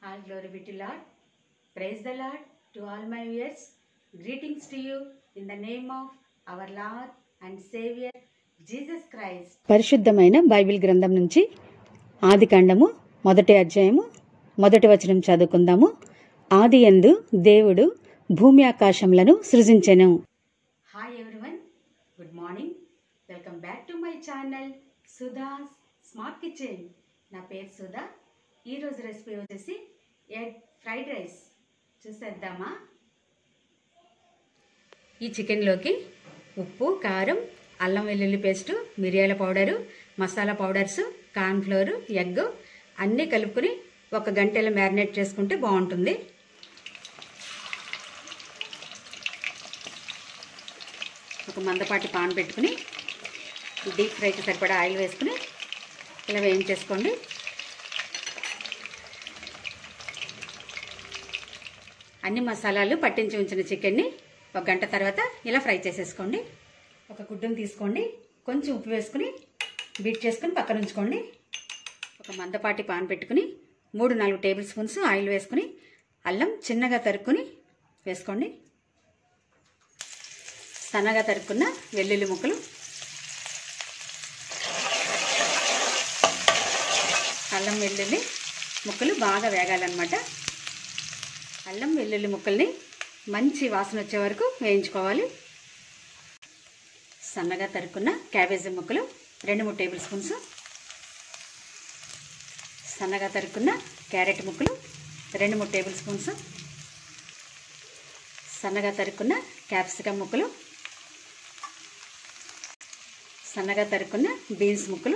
All glory be to Lord. Praise the Lord to all my viewers. Greetings to you in the name of our Lord and Savior Jesus Christ. పరిశుద్ధమైన Bible గ్రంథం నుంచి ఆదికాండము మొదటి అధ్యాయము మొదటి వచనం చదువుకుందాము. ఆదియందు దేవుడు భూమి ఆకాశములను సృజించెను. Hi everyone. Good morning. Welcome back to my channel Sudha's Smart Kitchen. నా పేరు సుధా. ఈరోజు రెసిపీ వచ్చేసి ఎగ్ ఫ్రైడ్ రైస్. చూసేద్దామా? ఈ చికెన్లోకి ఉప్పు, కారం, అల్లం వెల్లుల్లి పేస్టు, మిరియాల powder, masala powders, cornflour, egg అన్నీ కలుపుకొని 1 గంటలో మ్యారినేట్ చేసుకుంటే బాగుంటుంది. ఒక మందపాటి పాన్ పెట్టుకుని డీప్ ఫ్రైకి సరిపడా ఆయిల్ వేసుకుని ఇలా వేయించేసుకోండి. అన్ని మసాలాలు పట్టించి ఉంచిన చికెన్ని 1 గంట తర్వాత ఇలా ఫ్రై చేసేసుకోండి. ఒక గుడ్డును తీసుకోండి, కొంచెం ఉప్పు వేసుకుని బీట్ చేసుకుని పక్కన ఉంచుకోండి. ఒక మందపాటి పాన్ పెట్టుకుని 3-4 టేబుల్ స్పూన్స్ ఆయిల్ వేసుకుని అల్లం చిన్నగా తరుక్కుని వేసుకోండి. సన్నగా తరుక్కున్న వెల్లుల్లి ముక్కలు, అల్లం వెల్లుల్లి ముక్కలు బాగా వేగాలన్నమాట. అల్లం వెల్లుల్లి ముక్కల్ని మంచి వాసన వచ్చే వరకు వేయించుకోవాలి. సన్నగా తరుక్కున్న క్యాబేజీ ముక్కలు 2-3 టేబుల్ స్పూన్స్, సన్నగా తరుక్కున్న క్యారెట్ ముక్కలు 2-3 టేబుల్ స్పూన్స్, సన్నగా తరుక్కున్న క్యాప్సికమ్ ముక్కలు, సన్నగా తరుక్కున్న బీన్స్ ముక్కలు,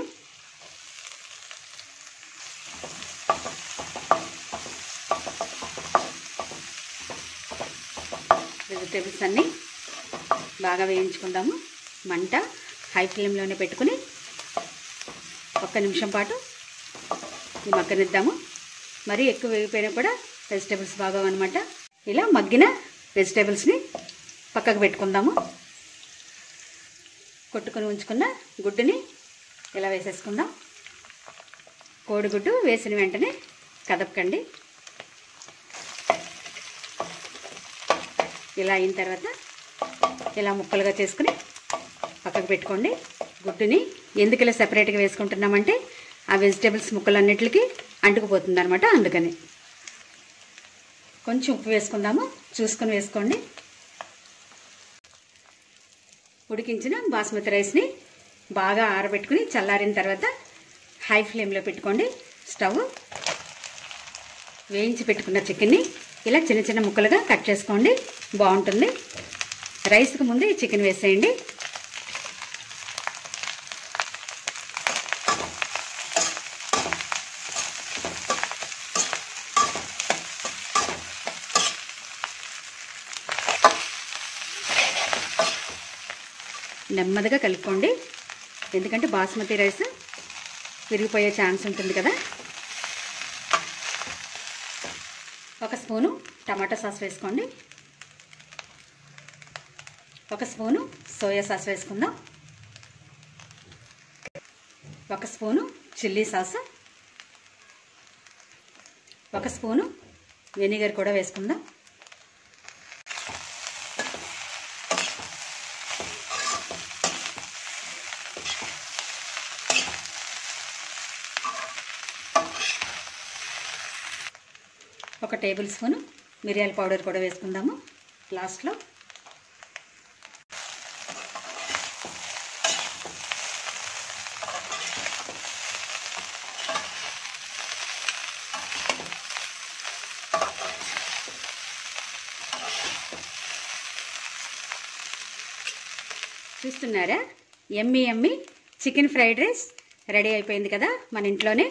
వెజిటేబుల్స్ అన్నీ బాగా వేయించుకుందాము. మంట హై ఫ్లేమ్లోనే పెట్టుకుని 1 నిమిషం పాటు ఈ మగ్గనిద్దాము. మరీ ఎక్కువ వేగిపోయినా కూడా వెజిటేబుల్స్ బాగోవన్నమాట. ఇలా మగ్గిన వెజిటేబుల్స్ని పక్కకు పెట్టుకుందాము. కొట్టుకుని ఉంచుకున్న గుడ్డుని ఇలా వేసేసుకుందాం. కోడిగుడ్డు వేసిన వెంటనే కదపకండి. ఇలా అయిన తర్వాత ఇలా ముక్కలుగా చేసుకుని పక్కకు పెట్టుకోండి. గుడ్డుని ఎందుకు ఇలా సెపరేట్గా వేసుకుంటున్నామంటే ఆ వెజిటేబుల్స్ ముక్కలన్నిటికి అంటుకుపోతుంది అనమాట. అందుకని కొంచెం ఉప్పు వేసుకుందాము, చూసుకొని వేసుకోండి. ఉడికించిన బాస్మతి రైస్ని బాగా ఆరబెట్టుకుని చల్లారిన తర్వాత హై ఫ్లేమ్లో పెట్టుకోండి. స్టవ్ వేయించి పెట్టుకున్న చికెన్ని ఇలా చిన్న చిన్న ముక్కలుగా కట్ చేసుకోండి, బాగుంటుంది. రైస్కి ముందు ఈ చికెన్ వేసేయండి. నెమ్మదిగా కలుపుకోండి, ఎందుకంటే బాస్మతి రైస్ విరిగిపోయే ఛాన్స్ ఉంటుంది కదా. 1 స్పూను టమాటా సాస్ వేసుకోండి. 1 స్పూను సోయా సాస్ వేసుకుందాం. 1 spoon chilli sauce, 1 spoon vinegar కూడా వేసుకుందాం. ఒక టేబుల్ స్పూను మిరియాల పౌడర్ కూడా వేసుకుందాము లాస్ట్లో. చూస్తున్నారా, yummy yummy chicken fried rice ready అయిపోయింది కదా మన ఇంట్లోనే.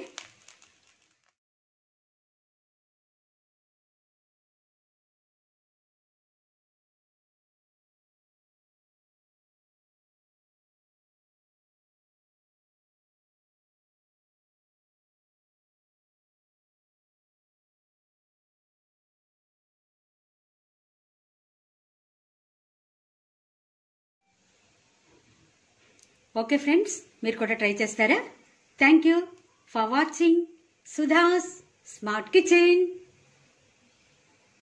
ఓకే ఫ్రెండ్స్, మీరు కూడా ట్రై చేస్తారా? Thank you for watching Sudha's Smart Kitchen.